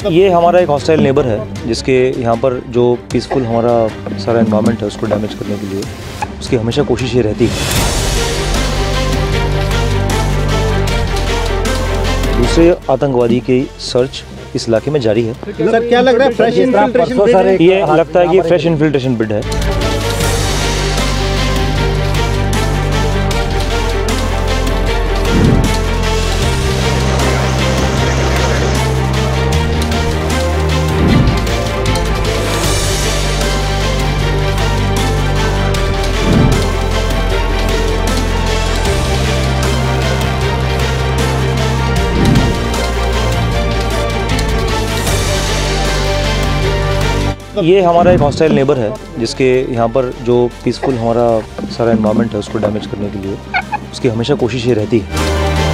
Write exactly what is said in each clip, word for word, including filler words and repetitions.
मतलब ये हमारा एक हॉस्टाइल नेबर है जिसके यहाँ पर जो पीसफुल हमारा सारा एनवायरनमेंट है उसको डैमेज करने के लिए उसकी हमेशा कोशिश ये रहती है। दूसरे आतंकवादी की सर्च इस इलाके में जारी है। सर क्या लग रहा है फ्रेश इन्फिल्ट्रेशन? ये लगता है कि फ्रेश इन्फिल्ट्रेशन बिड है। ये हमारा एक हॉस्टाइल नेबर है जिसके यहाँ पर जो पीसफुल हमारा सारा एनवायरनमेंट है उसको डैमेज करने के लिए उसकी हमेशा कोशिश ये रहती है।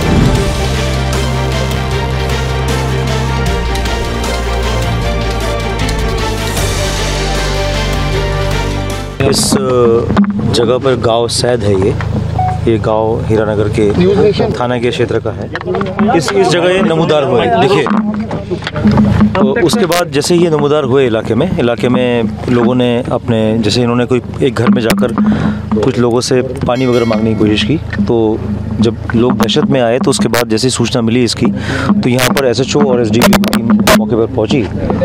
इस जगह पर गांव सैद है। ये ये गांव हीरानगर के थाना के क्षेत्र का है। इस इस जगह ये नमूदार हुए, देखिए। तो उसके बाद जैसे ही ये नमूदार हुए इलाके में इलाके में लोगों ने अपने जैसे इन्होंने कोई एक घर में जाकर कुछ लोगों से पानी वगैरह मांगने की कोशिश की, तो जब लोग दहशत में आए तो उसके बाद जैसे ही सूचना मिली इसकी तो यहाँ पर एस एच ओ और एस डी की टीम मौके पर पहुँची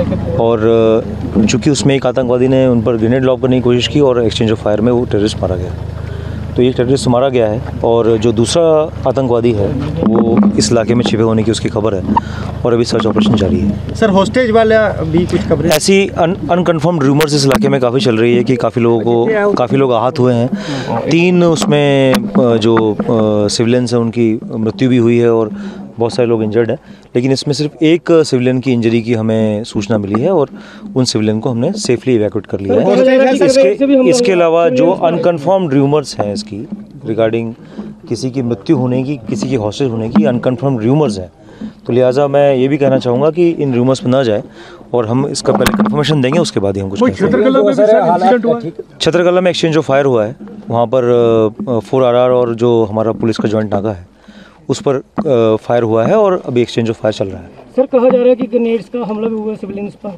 और चूँकि उसमें एक आतंकवादी ने उन पर ग्रेनेड लॉन्च करने की कोशिश की और एक्सचेंज ऑफ फायर में वो टेररिस्ट मारा गया। तो ये टेररिस्ट मारा गया है और जो दूसरा आतंकवादी है वो इस इलाके में छिपे होने की उसकी खबर है और अभी सर्च ऑपरेशन जारी है। सर हॉस्टेज वाला भी कुछ खबरें ऐसी अनकन्फर्म्ड रूमर्स इस इलाके में काफ़ी चल रही है कि काफ़ी लोगों को काफ़ी लोग आहत हुए हैं। तीन उसमें जो सिविलियंस हैं उनकी मृत्यु भी हुई है और बहुत सारे लोग इंजर्ड हैं, लेकिन इसमें सिर्फ एक सिविलियन की इंजरी की हमें सूचना मिली है और उन सिविलियन को हमने सेफली इवैक्यूएट कर लिया है। इसके इसके अलावा जो अनकन्फर्म्ड रूमर्स हैं इसकी रिगार्डिंग किसी की मृत्यु होने की, किसी की हॉस्टेज होने की अनकन्फर्म्ड रूमर्स हैं, तो लिहाजा मैं ये भी कहना चाहूँगा कि इन रूमर्स पर ना जाए और हम इसका पहले कंफर्मेशन देंगे, उसके बाद ही हम कुछ छतरकला में एक्सचेंज ऑफ फायर हुआ है। वहाँ पर फोर आर आर और जो हमारा पुलिस का जॉइंट नाका है उस पर फायर हुआ है और अभी एक्सचेंज ऑफ फायर चल रहा है। सर कहा जा रहा है कि ग्रेनेड्स का हमला भी हुआ है सिविलियंस पर।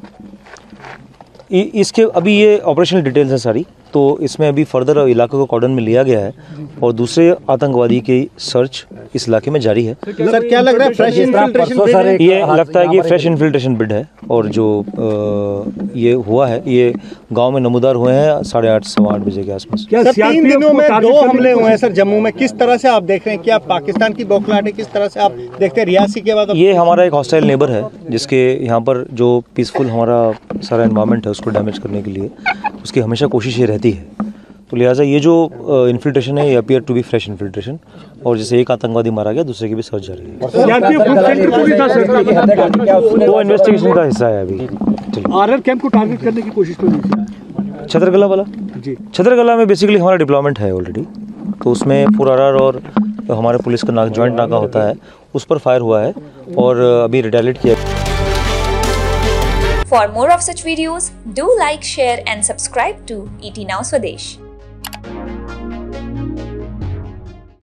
इसके अभी ये ऑपरेशनल डिटेल्स हैं सारी, तो इसमें अभी फर्दर इलाके को कॉर्डन में लिया गया है और दूसरे आतंकवादी की सर्च इस इलाके में जारी है। सर क्या लग रहा है फ्रेश इन्फिल्ट्रेशन? ये लगता है कि फ्रेश इन्फिल्ट्रेशन बिड है और जो आ, ये हुआ है ये गांव में नमूदार हुए हैं साढ़े आठ सवा आठ बजे के आसपास। सर तीन दिनों में दो हमले हुए हैं सर जम्मू में, किस तरह से आप देख रहे हैं? क्या पाकिस्तान की बौखलाहट है? किस तरह से आप देखते हैं रियासी के बाद? ये हमारा एक हॉस्टाइल नेबर है जिसके यहाँ पर जो पीसफुल हमारा सारा एनवायरनमेंट है उसको डैमेज करने के लिए उसकी हमेशा कोशिश ये रहती है। तो लिहाजा ये जो इन्फिल्ट्रेशन है ये appear to be fresh infiltration और जैसे एक आतंकवादी मारा गया दूसरे की भी सर्च जारी है। वो इन्वेस्टिगेशन का हिस्सा है अभी। आरआर कैंप को टारगेट करने की कोशिश तो नहीं? छतरकला वाला जी, छतरकला में बेसिकली हमारा डिप्लॉयमेंट है ऑलरेडी, तो उसमें फोर आर आर और हमारे पुलिस का नाक जॉइंट नाका होता है उस पर फायर हुआ है और अभी रिटेलिएट किया। For more of such videos, do like, share and subscribe to E T Now Swadesh.